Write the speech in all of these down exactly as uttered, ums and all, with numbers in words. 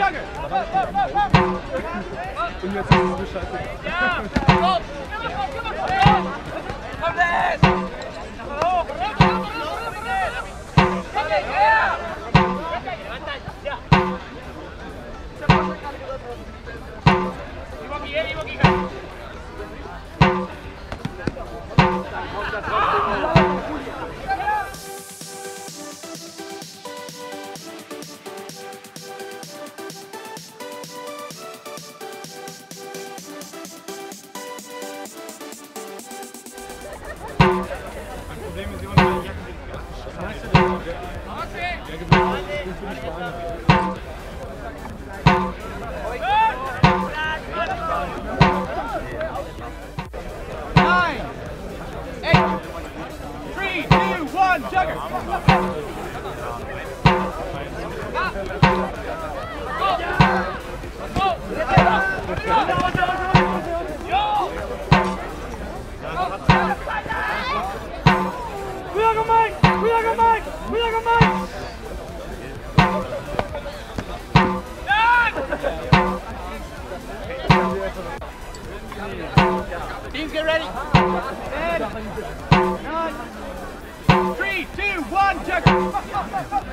Und jetzt ist es Bescheid. Ja! Komm! Komm, Les! Hoch! Komm, Les! Ja! Iwoki, hier, Iwoki! Nine, eight, three, two, one, jugger. We are going, Mike! We are going, Mike! We are going, Mike! Teams get ready. Ten, nine, three, two, one, jugger.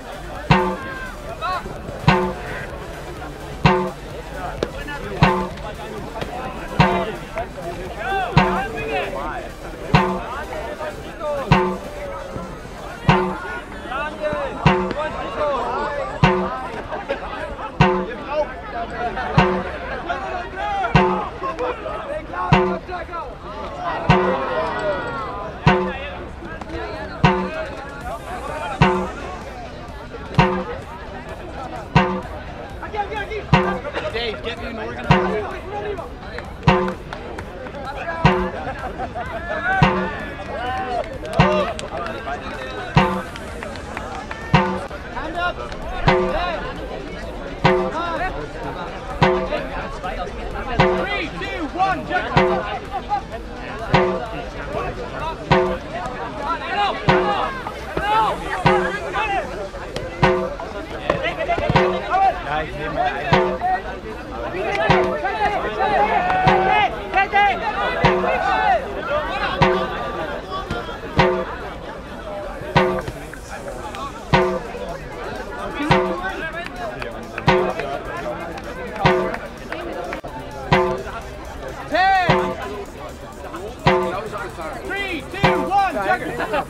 Dave, get me an organizer. Hand up. Three, two, one, jump. Ja, ich nehme einen. Three, two, one, jugger.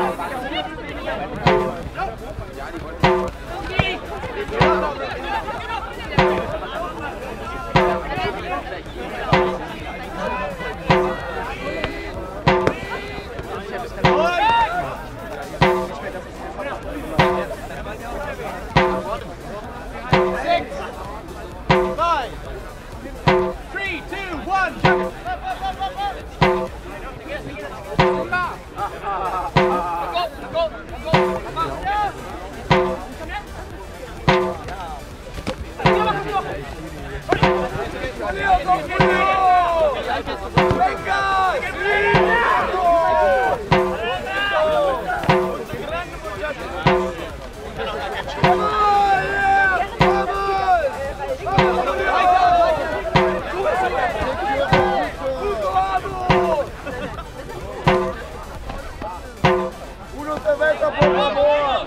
Six, five, three, two, one, jugger. Uno cerveza, por favor.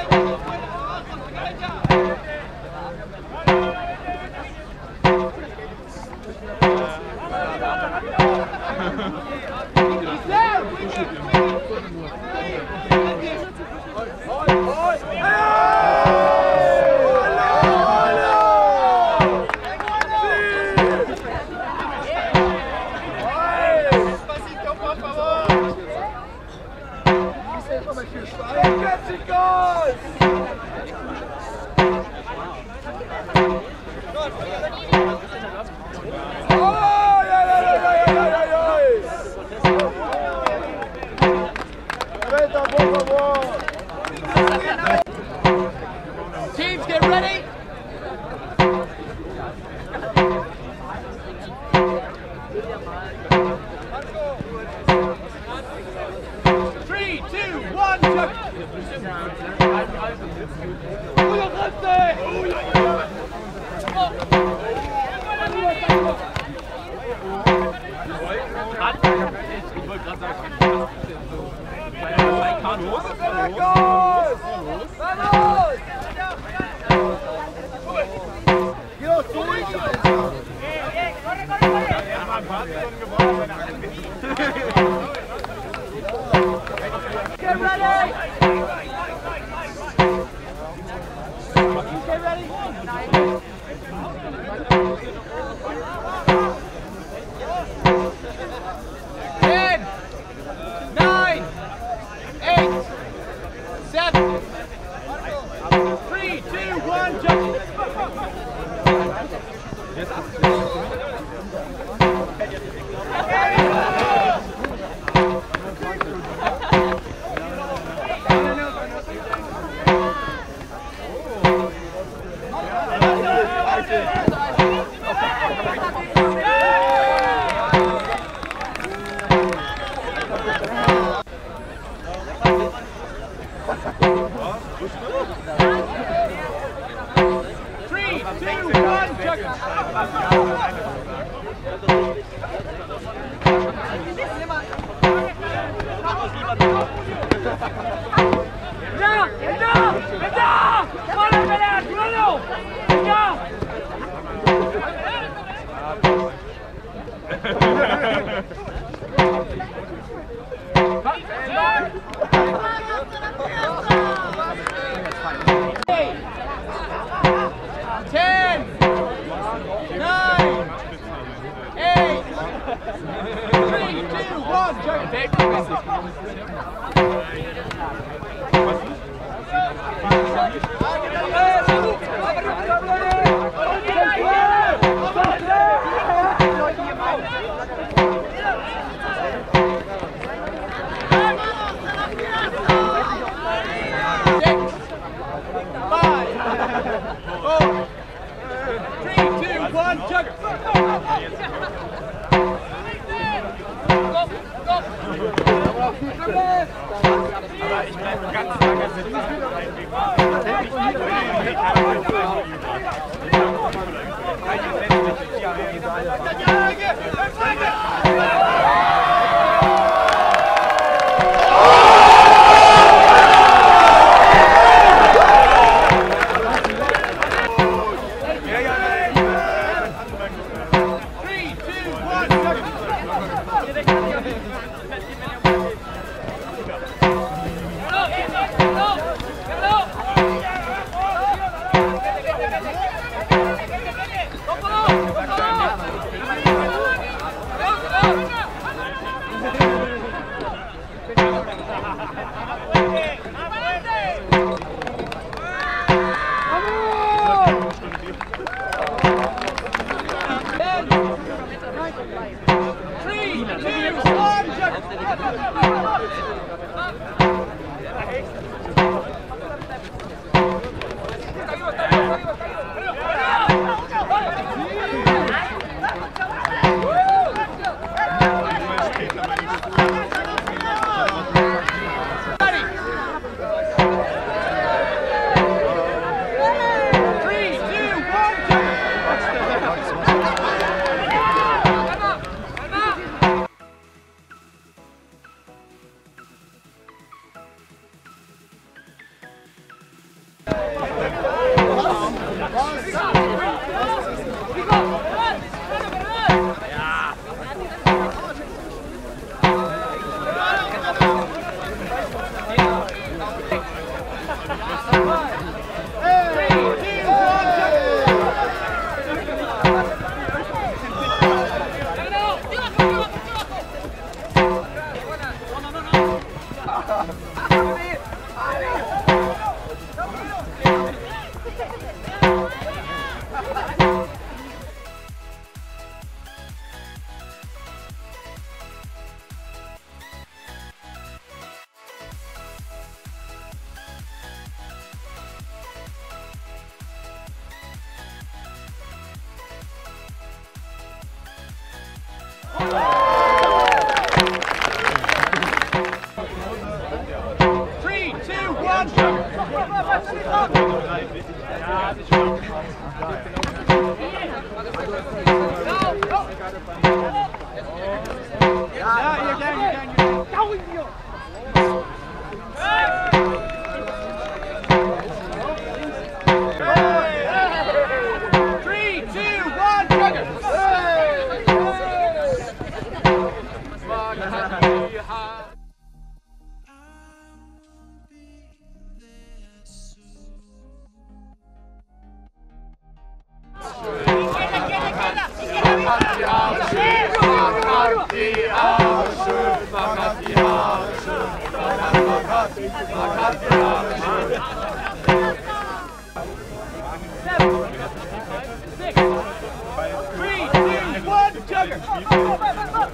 Teams, get ready. Three, two, one, jump. Ich wollte gerade sagen, los! Vamos! Geh doch durch, Alter! Er war ein paar Stunden geworden, wenn er angeht. Get ready! Get ready! Ten, nine, eight, seven, three, two, one, jump. Three, two, one, jump. ¡Ya! ¡Ya! ¡Ya! ¡Vale, pelea! ¡Cuidado! ¡Ya! Ten, nine, eight, three, two, one, jump. Six, five, four, three, two, one, jump. Aber ich bleibe ganz lange sitzen. Three, two, one, jump. Three, two, one, Three, two, one, jump! Three, two, one, jugger! Three, two, one, jugger!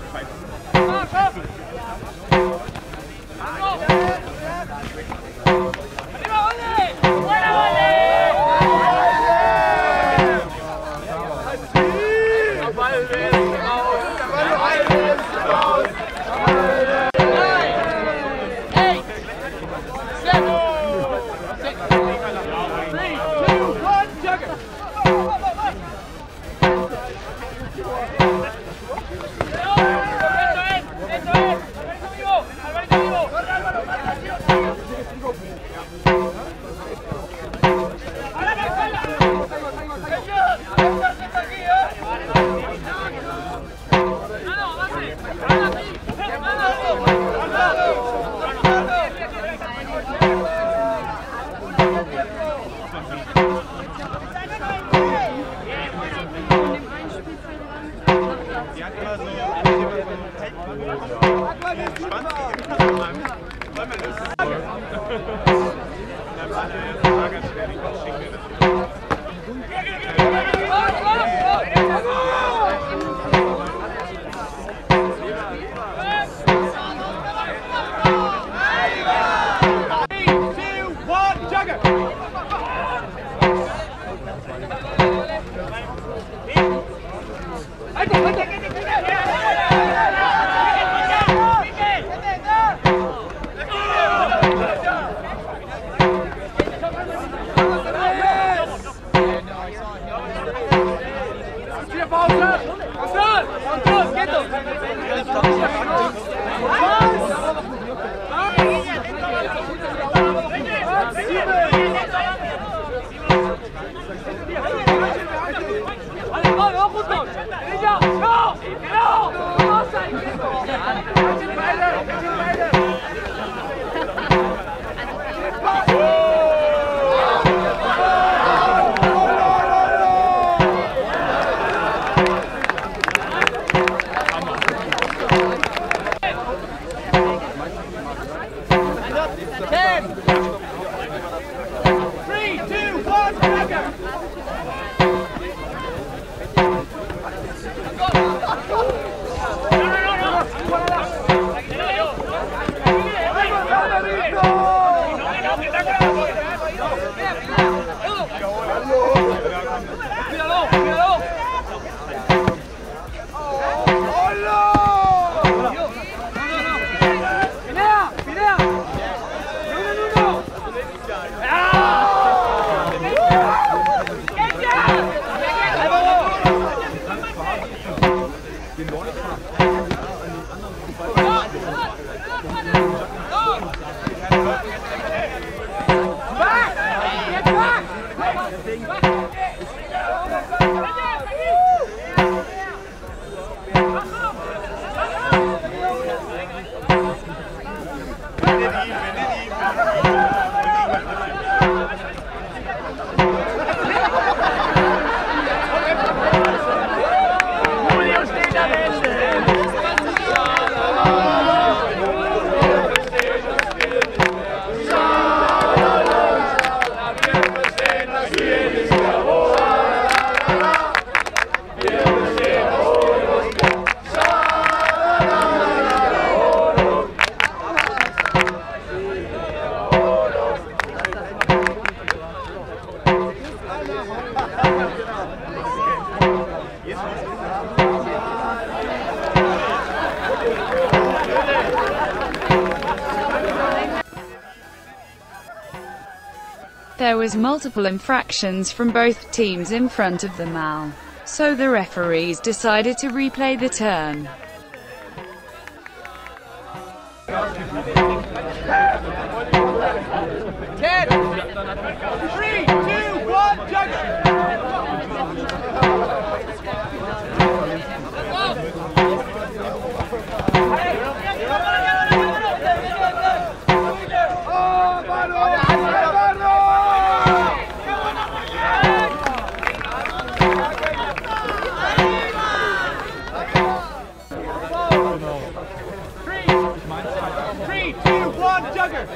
There was multiple infractions from both teams in front of the Mal, so the referees decided to replay the turn. ten, three, two, one, jugger! Three, two, one, jugger!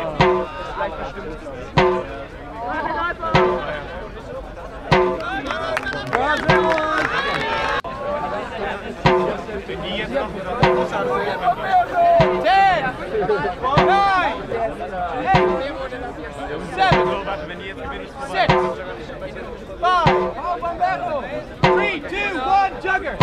Oh! Ten, nine, eight, seven, six, five, three, two, one, jugger.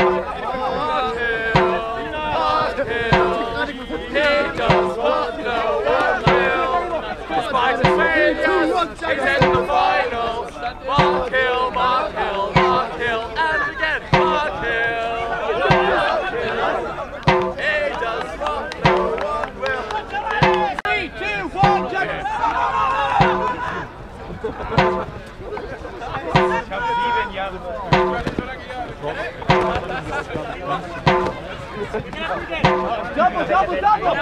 He does what no one will. Despite his failures, he's in the finals. Mark Hill, Mark Hill, Mark Hill, and again Mark Hill. He does what no one will. Three, two, one, jugger. Double, double, double!